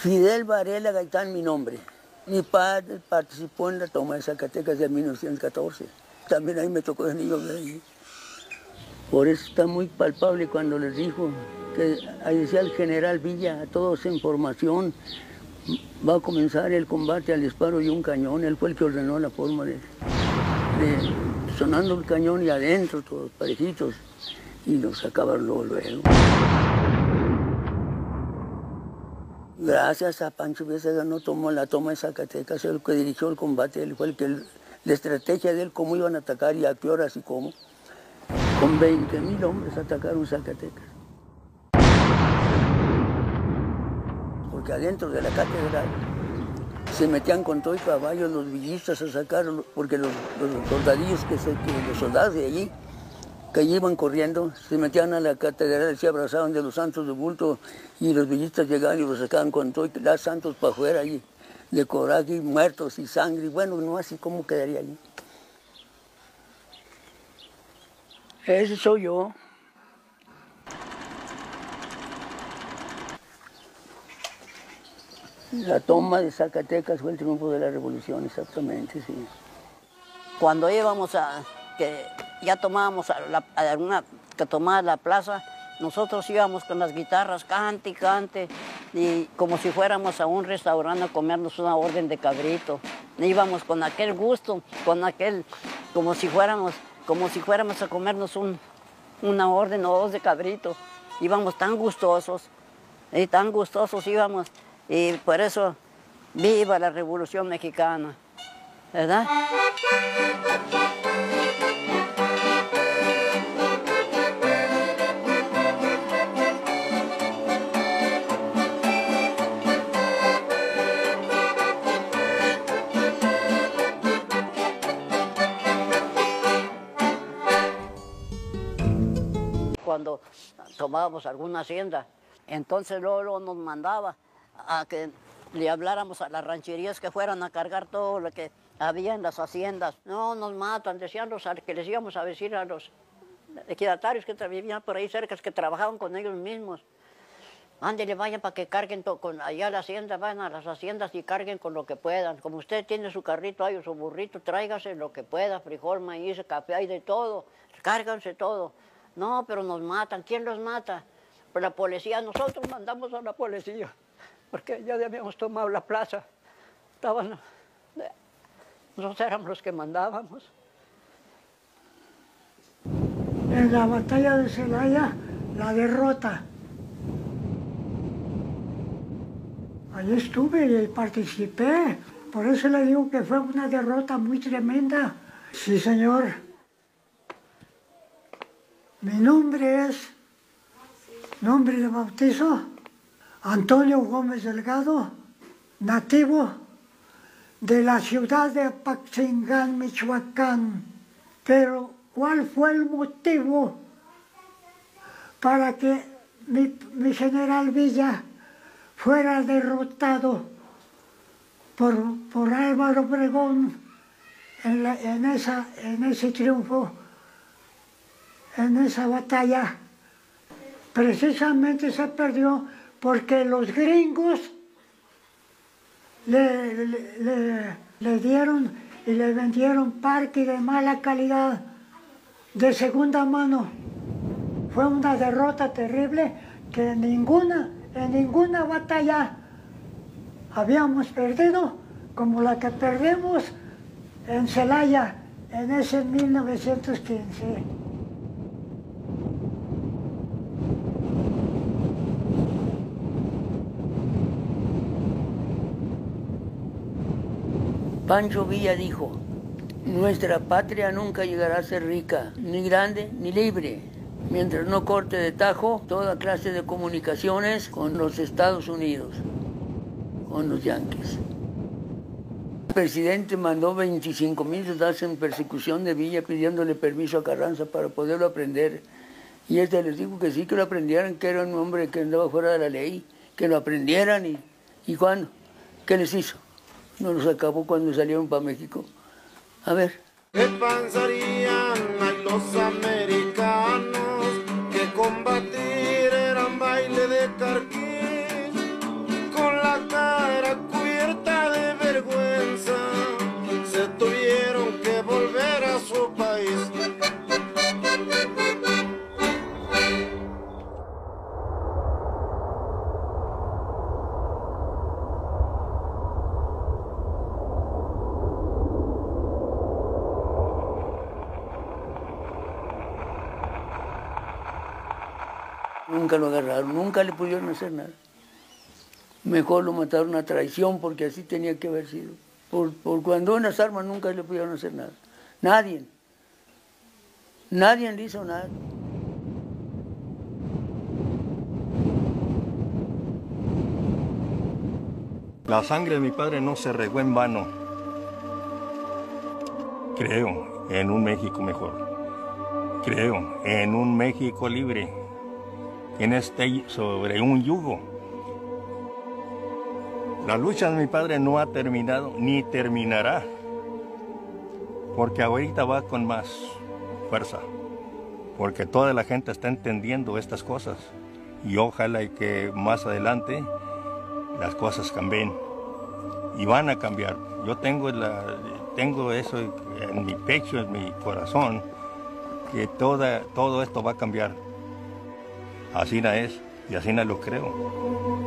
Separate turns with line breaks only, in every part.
Fidel Varela Gaitán, mi nombre. Mi padre participó en la toma de Zacatecas de 1914. También ahí me tocó de niño de ahí. Por eso está muy palpable cuando les dijo que ahí decía el general Villa, a todos en formación, va a comenzar el combate al disparo de un cañón. Él fue el que ordenó la forma de sonando el cañón y adentro todos parejitos y los acabaron luego. Gracias a Pancho Villa no tomó la toma de Zacatecas, el que dirigió el combate, él fue el que la estrategia de él, cómo iban a atacar y a qué horas y cómo. Con 20,000 hombres atacaron Zacatecas. Porque adentro de la catedral se metían con todo y caballos los villistas a sacar, porque los soldadillos, los soldados de allí, que allí iban corriendo, se metían a la catedral, se abrazaban de los santos de bulto y los villistas llegaban y los sacaban con todo y las santos para afuera allí, de coraje, muertos y sangre, y bueno, no así como quedaría allí. Ese soy yo. La toma de Zacatecas fue el triunfo de la revolución, exactamente, sí.
Cuando íbamos que ya tomábamos que tomaba la plaza, nosotros íbamos con las guitarras, cante y cante, y como si fuéramos a un restaurante a comernos una orden de cabrito. Íbamos con aquel gusto, como si fuéramos a comernos una orden o dos de cabrito. Íbamos tan gustosos íbamos, y por eso, viva la Revolución Mexicana, ¿verdad? Cuando tomábamos alguna hacienda, entonces luego nos mandaba a que le habláramos a las rancherías que fueran a cargar todo lo que había en las haciendas. No, nos matan, decían los que les íbamos a decir a los equidatarios que vivían por ahí cerca, que trabajaban con ellos mismos. Ándele, vayan para que carguen allá a la hacienda, vayan a las haciendas y carguen con lo que puedan. Como usted tiene su carrito ahí o su burrito, tráigase lo que pueda, frijol, maíz, café, hay de todo, cárganse todo. No, pero nos matan. ¿Quién los mata? Pues la policía. Nosotros mandamos a la policía, porque ya habíamos tomado la plaza. Nosotros éramos los que mandábamos.
En la batalla de Celaya, la derrota. Allí estuve y participé. Por eso le digo que fue una derrota muy tremenda. Sí, señor. Mi nombre de bautizo, Antonio Gómez Delgado, nativo de la ciudad de Apaxingán, Michoacán. Pero, ¿cuál fue el motivo para que mi general Villa fuera derrotado por Álvaro Obregón en ese triunfo? En esa batalla, precisamente se perdió porque los gringos le dieron y le vendieron parque de mala calidad, de segunda mano. Fue una derrota terrible que en ninguna batalla habíamos perdido como la que perdimos en Celaya en ese 1915.
Pancho Villa dijo, nuestra patria nunca llegará a ser rica, ni grande, ni libre, mientras no corte de tajo toda clase de comunicaciones con los Estados Unidos, con los yanquis. El presidente mandó 25,000 soldados en persecución de Villa pidiéndole permiso a Carranza para poderlo aprender. Y este les dijo que sí, que lo aprendieran, que era un hombre que andaba fuera de la ley, que lo aprendieran y ¿cuándo? ¿Qué les hizo? No los acabó cuando salieron para México. A ver.
¿Qué pensarían los americanos que combatir eran baile de carquín con la
Nunca lo agarraron, nunca le pudieron hacer nada. Mejor lo mataron a traición porque así tenía que haber sido. Por cuando en las armas nunca le pudieron hacer nada. Nadie. Nadie le hizo nada.
La sangre de mi padre no se regó en vano. Creo en un México mejor. Creo en un México libre, que no esté sobre un yugo. La lucha de mi padre no ha terminado ni terminará, porque ahorita va con más fuerza, porque toda la gente está entendiendo estas cosas y ojalá y que más adelante las cosas cambien y van a cambiar. Yo tengo eso en mi pecho, en mi corazón, que todo esto va a cambiar. Así no es y así no lo creo.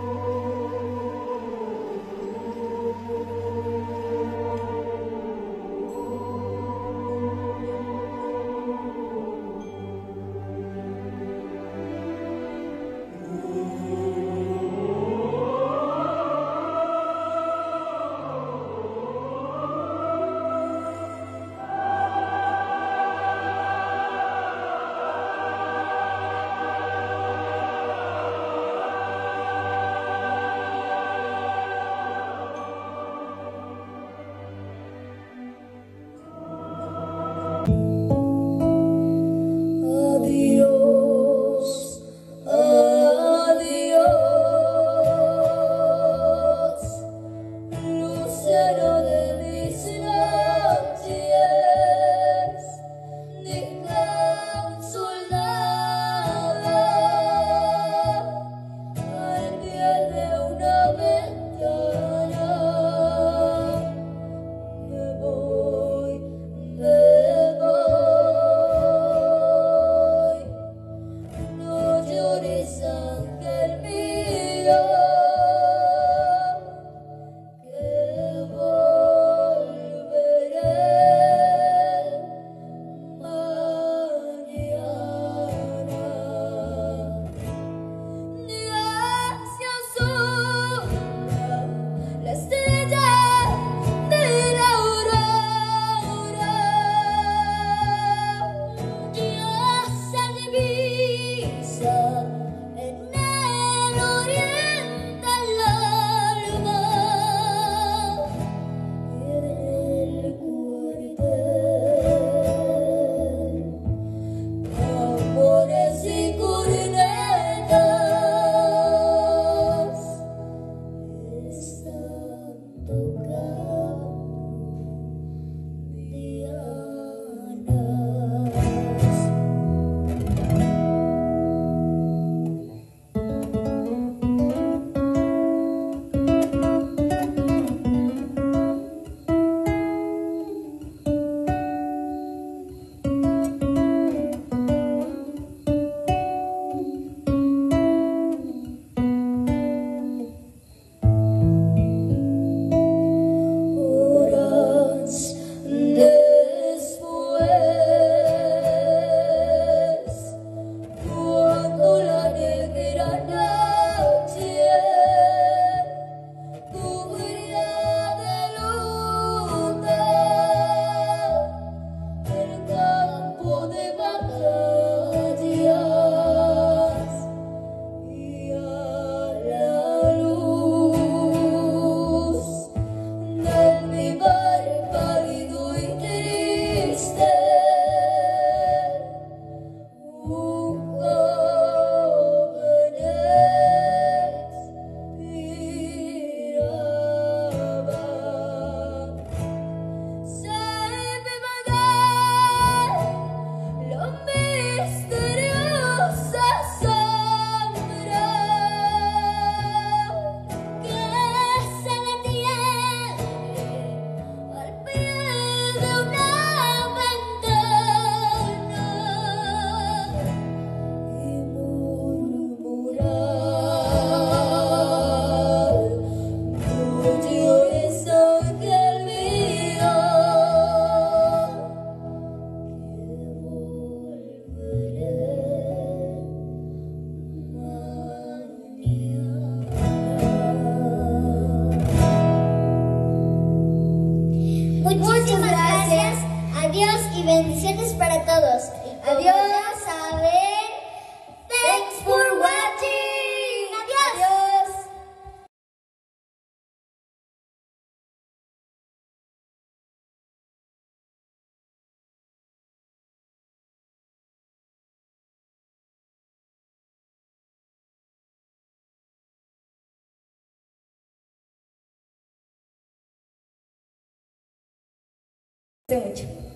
Adiós, a ver. Thanks for watching. Adiós.
Mucho.